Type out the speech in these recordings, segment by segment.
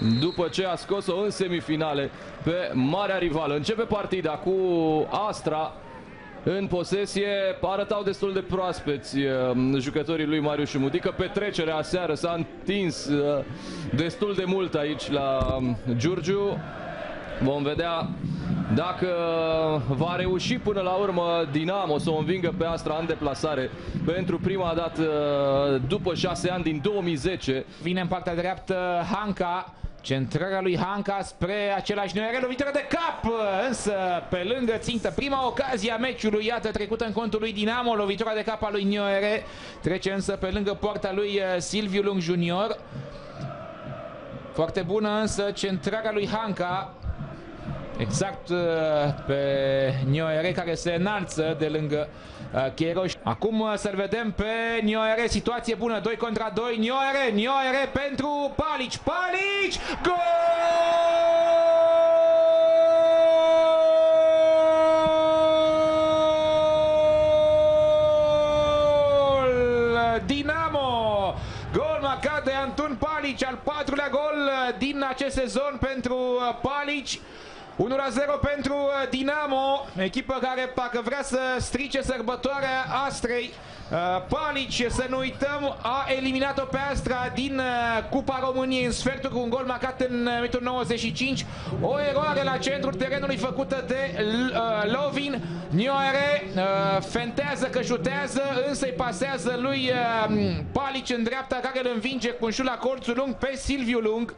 după ce a scos-o în semifinale pe marea rivală. Începe partida cu Astra în posesie. Arătau destul de proaspeți jucătorii lui Marius Mudică. Petrecerea aseară s-a întins destul de mult aici la Giurgiu. Vom vedea dacă va reuși până la urmă Dinamo să o învingă pe Astra în deplasare pentru prima dată după 6 ani, din 2010. Vine în partea dreaptă Hanca, centrarea lui Hanca spre același Noere, lovitură de cap, însă pe lângă țintă. Prima ocazie a meciului, iată, trecută în contul lui Dinamo, lovitura de cap a lui Noere, trece însă pe lângă poarta lui Silviu Lung Junior. Foarte bună însă centrarea lui Hanca, exact pe Nioere, care se înalță de lângă Cheroș. Acum să-l vedem pe Nioere, situație bună, 2 contra 2, Nioere pentru Palici, gol! Dinamo! Gol marcat de Antun Palici, al 4-lea gol din acest sezon pentru Palici. 1-0 pentru Dinamo, echipă care parcă vrea să strice sărbătoarea Astrei. Palici, să nu uităm, a eliminat-o pe Astra din Cupa României în sfertul cu un gol marcat în minutul 95. O eroare la centrul terenului făcută de Lovin. Nioere fentează că șutează, însă îi pasează lui Palici în dreapta, care îl învinge cu un șut la colțul lung pe Silviu Lung.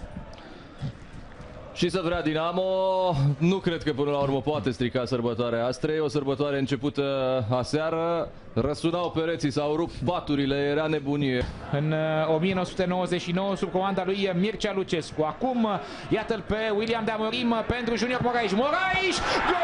Și să vrea Dinamo, nu cred că până la urmă poate strica sărbătoarea Astrei. O sărbătoare începută aseară, răsunau pereții, s-au rupt paturile, era nebunie. În 1999, sub comanda lui Mircea Lucescu. Acum, iată-l pe William de Amorim pentru Junior Moraes. Gol!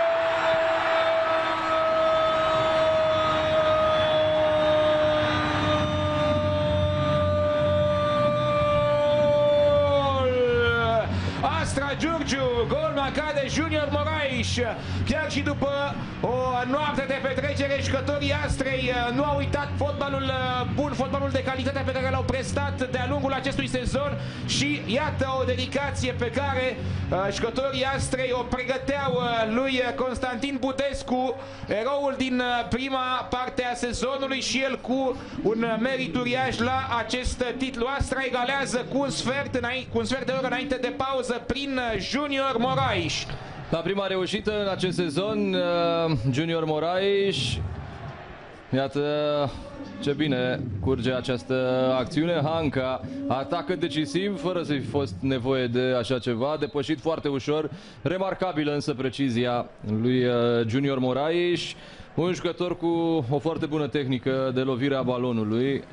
Astra Giurgiu, gol marcat de Junior Moraes. Chiar și după o noapte de petrecere, jucătorii Astrei nu au uitat fotbalul bun, fotbalul de calitate pe care l-au prestat de-a lungul acestui sezon. Și iată o dedicație pe care jucătorii Astrei o pregăteau lui Constantin Budescu, eroul din prima parte a sezonului, și el cu un merit uriaș la acest titlu. Astra egalează cu un sfert de oră înainte de pauză prin Junior Moraes. La prima reușită în acest sezon, Junior Moraes. Iată ce bine curge această acțiune. Hanca atacă decisiv, fără să fi fost nevoie de așa ceva. Depășit foarte ușor. Remarcabilă însă precizia lui Junior Moraes. Un jucător cu o foarte bună tehnică de lovire a balonului.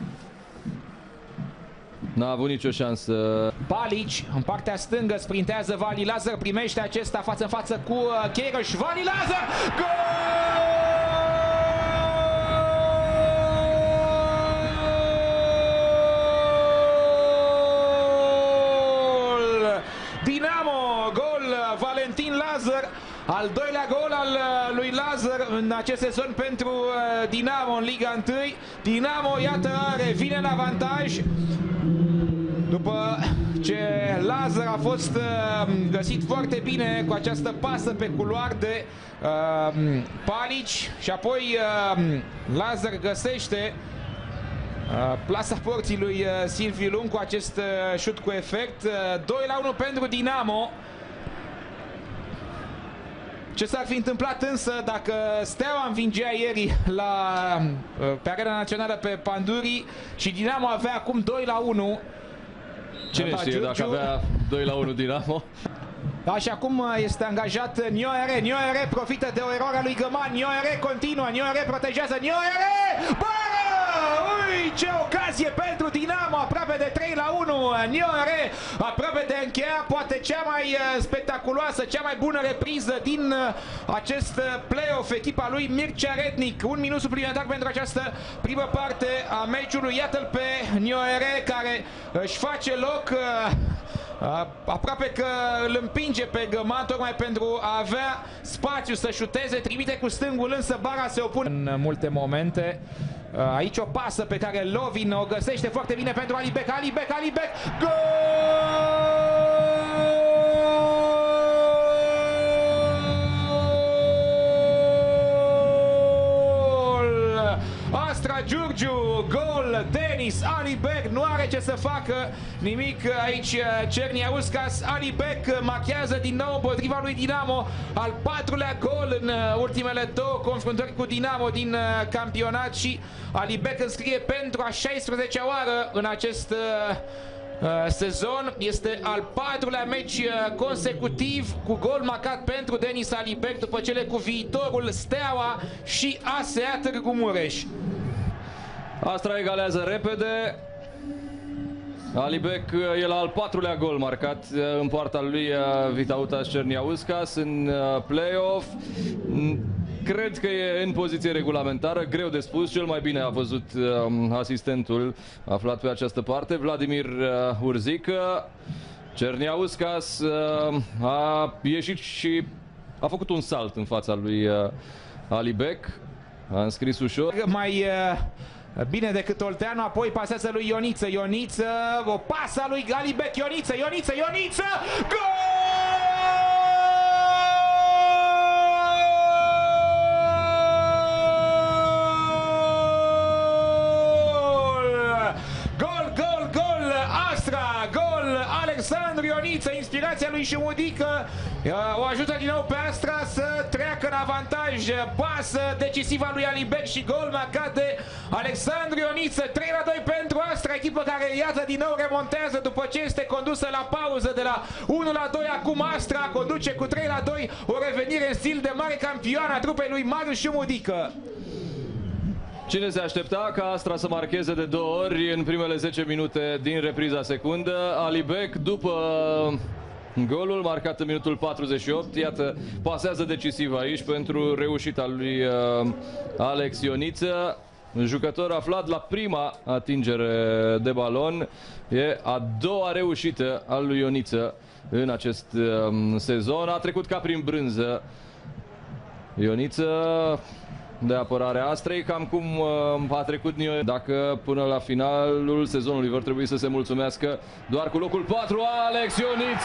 N-a avut nicio șansă. Palici, în partea stângă, sprintează Vali Lazar, primește acesta față în față cu Cheroș. Vali Lazar! Gol! Dinamo, gol Valentin Lazar. Al doilea gol al lui Lazar în acest sezon pentru Dinamo în Liga 1. Dinamo, iată, revine în avantaj după ce Lazar a fost găsit foarte bine cu această pasă pe culoar de Palici, și apoi Lazar găsește plasa porții lui Silviu Lung cu acest șut cu efect. 2-1 pentru Dinamo. Ce s-ar fi întâmplat însă dacă Steaua învingea ieri pe Arena Națională pe Panduri și Dinamo avea acum 2-1? Cine știe dacă avea 2-1 Dinamo? Da, și acum este angajat Nioere. Nioere profită de o eroare a lui Găman. Nioere continuă. Nioere protejează. Nioere! Bară! Ui, ce ocazie pentru Dinamo! Aproape de 3-1. Nioere aproape de încheia poate cea mai spectaculoasă, cea mai bună repriză din acest play-off. Echipa lui Mircea Rednic. Un minut suplimentar pentru această primă parte a meciului. Iată-l pe Nioere, care își face loc. Aproape că îl împinge pe Găman tocmai pentru a avea spațiu să șuteze, trimite cu stângul, însă bara se opune în multe momente. Aici o pasă pe care Lovin o găsește foarte bine pentru Alibec. Gol! Denis Alibek, nu are ce să facă nimic aici Cerniauskas. Alibek marchează din nou împotriva lui Dinamo, al 4-lea gol în ultimele două confruntări cu Dinamo din campionat și Alibek înscrie pentru a 16-a oară în acest sezon. Este al 4-lea meci consecutiv cu gol marcat pentru Denis Alibek după cele cu Viitorul, Steaua și ASEA Târgu Mureș. Astra egalează repede. Alibek e la al 4-lea gol marcat în poarta lui Vytautas Cerniauskas în play-off. Cred că e în poziție regulamentară, greu de spus, cel mai bine a văzut asistentul aflat pe această parte, Vladimir Urzică. Cerniauskas a ieșit și a făcut un salt în fața lui Alibek, a înscris ușor. Mai bine decât Olteanu, apoi pasează lui Ioniță, Ioniță, o pasă lui Alibek, Ioniță, Ioniță, Ioniță, gol! Alexandru Ioniță, inspirația lui Șumudică o ajută din nou pe Astra să treacă în avantaj. Pasă decisivă lui Alibek și gol marcat de Alexandru Ioniță. 3-2 pentru Astra, echipă care iată din nou remontează după ce este condusă la pauză de la 1-2. Acum Astra conduce cu 3-2, o revenire în stil de mare campion a trupei lui Marius Șumudică. Cine se aștepta ca Astra să marcheze de 2 ori în primele 10 minute din repriza secundă? Alibek, după golul marcat în minutul 48, iată, pasează decisiv aici pentru reușita lui Alex Ioniță. Un jucător aflat la prima atingere de balon. E a doua reușită a lui Ioniță în acest sezon. A trecut ca prin brânză Ioniță de apărare a Astrei, cam cum a trecut Nio. Dacă până la finalul sezonului vor trebui să se mulțumească doar cu locul 4, Alex Ioniță!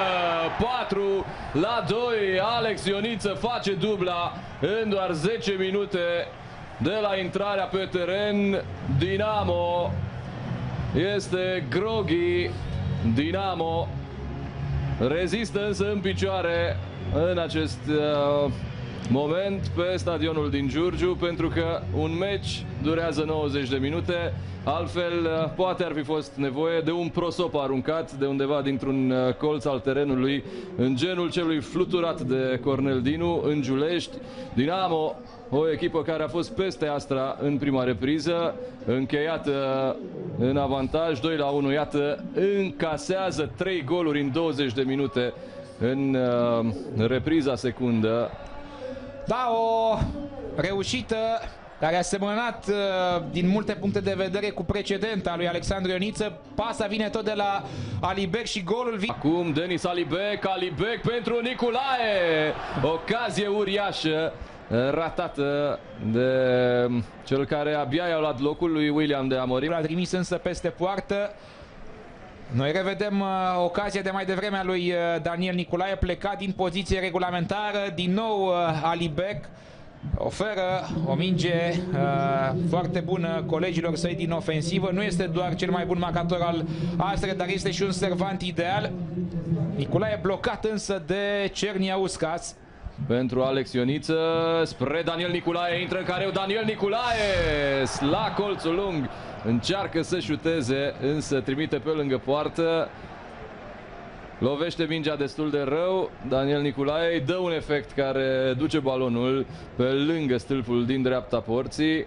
4-2, Alex Ioniță face dubla în doar 10 minute de la intrarea pe teren. Dinamo este groghi, Dinamo rezistă însă în picioare în acest moment pe stadionul din Giurgiu, pentru că un meci durează 90 de minute, altfel poate ar fi fost nevoie de un prosop aruncat de undeva dintr-un colț al terenului, în genul celui fluturat de Cornel Dinu în Giulești. Dinamo, o echipă care a fost peste Astra în prima repriză, încheiată în avantaj 2-1, iată, încasează 3 goluri în 20 de minute în repriza secundă. Da, o reușită care a semănat din multe puncte de vedere cu precedenta lui Alexandru Ioniță. Pasa vine tot de la Alibek și golul vine. Acum Denis Alibek, Alibek pentru Niculae. Ocazie uriașă ratată de cel care abia i-a luat locul lui William de Amorim. L-a trimis însă peste poartă. Noi revedem ocazia de mai devreme a lui Daniel Niculae, plecat din poziție regulamentară. Din nou Alibek oferă o minge foarte bună colegilor săi din ofensivă. Nu este doar cel mai bun marcator al Astrei, dar este și un servant ideal. Niculae blocat însă de Cerniauskas. Pentru Alex Ioniță, spre Daniel Niculae, intră în careu Daniel Niculae, la colțul lung, încearcă să șuteze, însă trimite pe lângă poartă. Lovește mingea destul de rău, Daniel Niculae îi dă un efect care duce balonul pe lângă stâlpul din dreapta porții.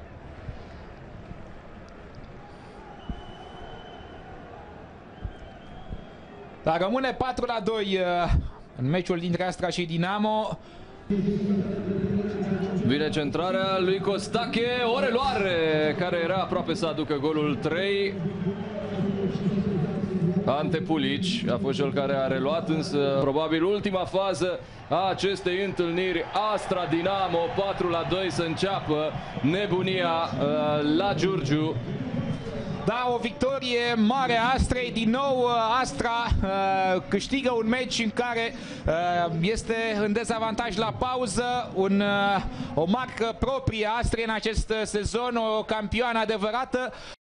Dar rămâne 4-2 în meciul dintre Astra și Dinamo. Vine centrarea lui Costache, o reluare care era aproape să aducă golul 3. Ante Pulici a fost cel care a reluat, însă probabil ultima fază a acestei întâlniri, Astra Dinamo, 4-2 să înceapă nebunia la Giurgiu. Da, o victorie mare a Astrei. Din nou Astra câștigă un meci în care este în dezavantaj la pauză. O marcă proprie a Astrei în acest sezon, o campioană adevărată.